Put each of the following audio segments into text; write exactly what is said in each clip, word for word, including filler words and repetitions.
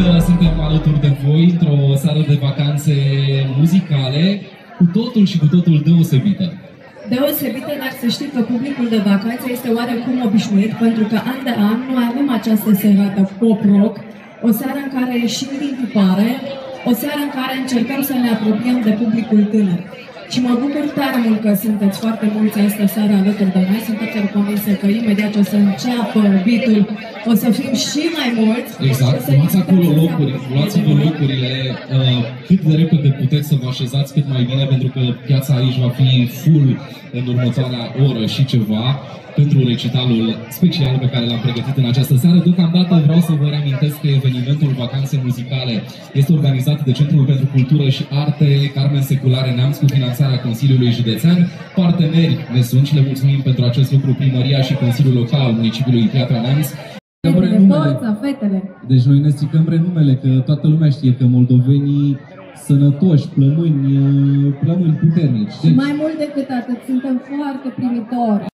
că suntem alături de voi într-o seară de vacanțe muzicale cu totul și cu totul deosebită. Deosebită, dar să știi că publicul de vacanțe este oarecum obișnuit, pentru că an de an noi avem această serată pop-rock, o seară în care ieșim din tipare, o seară în care încercăm să ne apropiem de publicul tânăr. Și mă bucur tare mult că sunteți foarte mulți astă seară alături de noi. Sunt absolut convinsă că imediat ce o să înceapă beat-ul, o să fim și mai mulți. Exact, luați acolo locuri, luați-vă locurile uh, cât de repede puteți să vă așezați cât mai bine, pentru că piața aici va fi full în următoarea oră și ceva pentru recitalul special pe care l-am pregătit în această seară. Deocamdată vreau să vă reamintesc că evenimentul Vacanțe Muzicale este organizat de Centrul pentru Cultură și Arte Carmen Seculare Neamț cu finanțarea Consiliului Județean. Parteneri ne sunt și le mulțumim pentru acest lucru Primăria și Consiliul Local al municipiului Piatra Neamț. Deci noi ne stricăm renumele, că toată lumea știe că moldovenii sănătoși, plămâni, plămâni puternici. Deci... mai mult decât atât, suntem foarte primitori.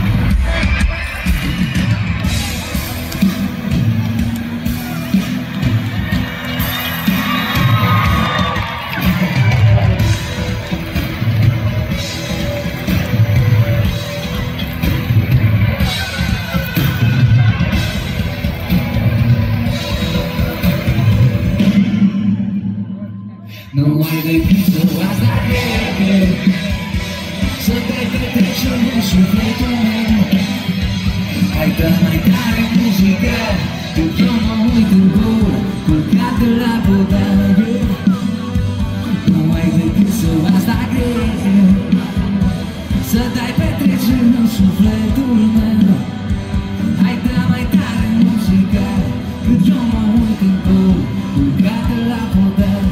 Nu mai decât să asta cred, să te petreci în sufletul meu. Hai dă mai tare muzică, când eu mă uit în gură, culcat la podare. Nu mai decât să asta cred, să te petreci în sufletul meu. Hai dă mai tare muzică, când eu mă uit în gură, culcat la podare.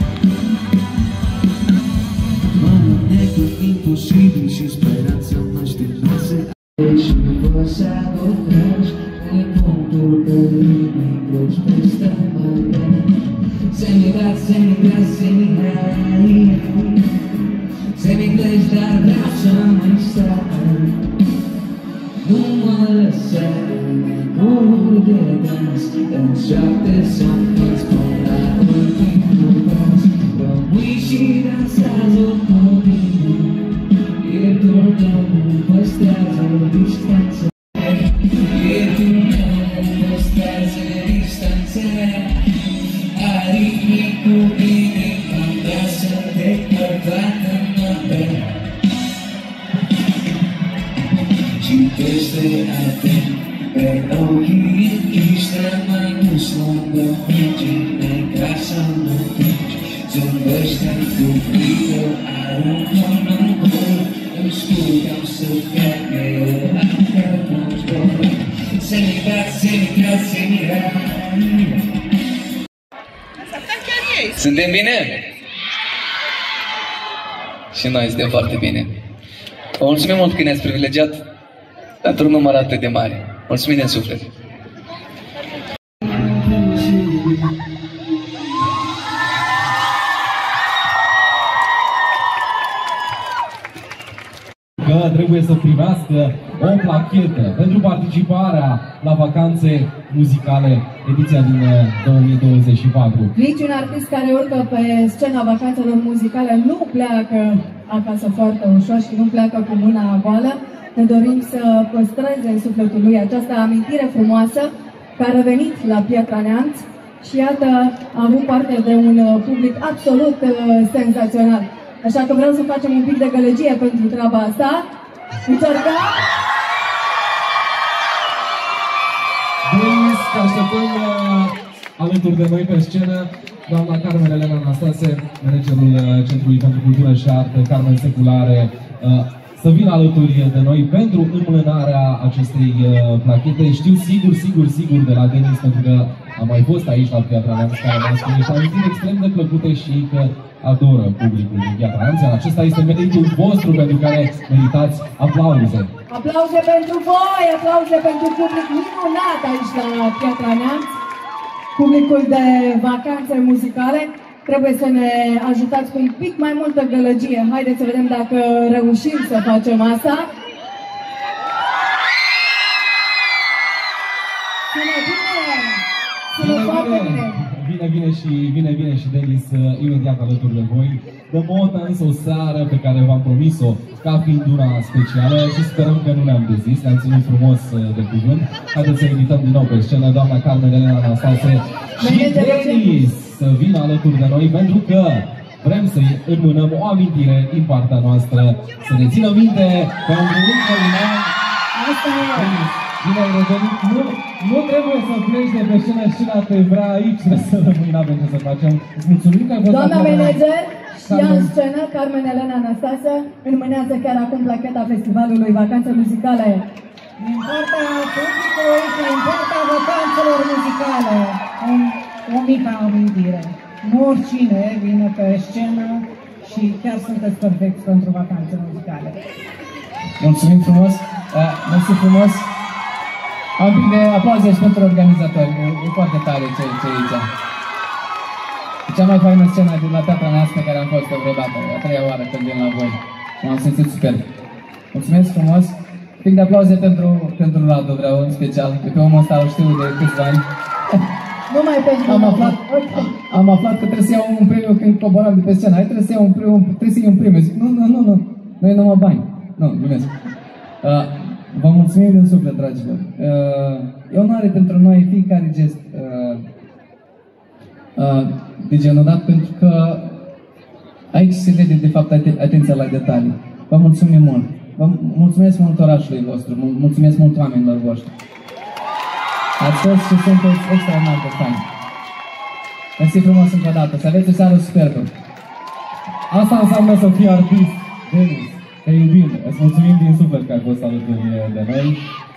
Imposibil și speranța maștinoasă. Deci nu vă sabotaj în punctul pe limii proști peste mare. Semigrat, semigrat, semigrai, semiglești, dar vreau să mai stai. Nu mă lăsa necurul de dans, în șapte să-mi spun la ultimul pas. Rămâi și dansează cu mine, pierdul tău nu păstrează distanță. Pierdul tău nu păstrează distanță. Aritmicul inima mea să te părvată noaptea. Citește atent pe ochii închiși, mai mus lângă mine ca să nu pleci. Zâmbește-mi cu frică, aruncă-mă în gol, îmi spui că am să pierd mereu, încă nu-mi zbor. Semigrat, semigrat, semigrat. Suntem bine? Și noi suntem foarte bine. Vă mulțumim mult că ne-ați privilegiat pentru un număr atât de mare. Mulțumim din suflet. Că trebuie să primească o plachetă pentru participarea la Vacanțe Muzicale, ediția din două mii douăzeci și patru. Niciun artist care urcă pe scena Vacanțelor Muzicale nu pleacă acasă foarte ușor și nu pleacă cu mâna goală. Ne dorim să păstreze în sufletul lui această amintire frumoasă care a venit la Piatra Neamț și iată, a avut parte de un public absolut uh, senzațional. Așa că vreau să facem un pic de gălăgie pentru treaba asta. Încercăm! Denis, că așteptăm uh, alături de noi pe scenă doamna Carmen Elena Anastase, managerul uh, Centrului pentru Cultură și Arte Carmen Seculare, uh, să vină alături de noi pentru înmânarea acestei uh, plachete. Știu sigur, sigur, sigur de la Denis, pentru că am mai fost aici la Piatra Neamț, care mi-a spus niște amintiri extrem de plăcute și că adoră publicul din Piatra Neamț. Acesta este meritul vostru pentru care meritați aplauze. Aplauze pentru voi, aplauze pentru public minunat aici la Piatra Neamț. Publicul de vacanțe muzicale. Trebuie să ne ajutați cu un pic mai multă gălăgie. Haideți să vedem dacă reușim să facem asta. Sună bine! Sună foarte foarte bine. Vine, vine și, vine, vine și Denis uh, imediat alături de voi. The Motans, o seară pe care v-am promis-o ca fiind una specială și sperăm că nu ne-am dezis, ne-am ținut frumos uh, de cuvânt. Haideți să invităm din nou pe scenă doamna Carmen Elena Anastase și Denis să vină alături de noi, pentru că vrem să-i înmânăm o amintire din partea noastră, să ne țină minte pentru încă un an. Asta e. Bine ai revenit. Nu, nu trebuie să pleci de pe scenă și la te vrea aici, trebuie să rămâi, n-avem ce să facem. Îți mulțumim că ai fost Doamna acolo. manager și ea în Carmen. scenă, Carmen Elena Anastase, înmânează chiar acum placheta festivalului Vacanțe Muzicale. Din partea publicului și din partea vacanțelor muzicale, un, o mică amintire. Nu oricine vine pe scenă și chiar sunteți perfecți pentru vacanțe muzicale. Mulțumim frumos, uh, mersi frumos. Am un pic de aplauze și pentru organizatori, e, e foarte tare ce, ce e aici. E cea mai faină scenă de la Teatra Neamț pe care am fost vreodată, a treia oară când vin la voi. M-am simțit super. Mulțumesc frumos. Un pic de aplauze pentru, pentru Radu, vreau în special, de pe omul ăsta îl știu de câțiva ani. Nu mai pentru Am aflat, am, am aflat că trebuie să iau un premiu când coboram de pe scenă. Hai, trebuie să iau un premiu, trebuie să iau un premiu. Zic, nu, nu, nu, nu, nu e numai bani. Nu, glumesc. Uh, vă mulțumim din suflet, dragilor. Uh, e onoare pentru noi fiecare gest uh, uh, de genul dat, pentru că aici se vede de fapt aten atenția la detalii. Vă mulțumim mult. Vă mulțumesc mult orașului vostru, mulțumesc mult oamenilor voștri. Ați fost și sunteți extraordinar de faini. Mersi frumos încă o dată, să aveți o seară superbă. Asta înseamnă să fii artist, Denis. Te iubim, îți mulțumim din suflet că ai fost alături de noi.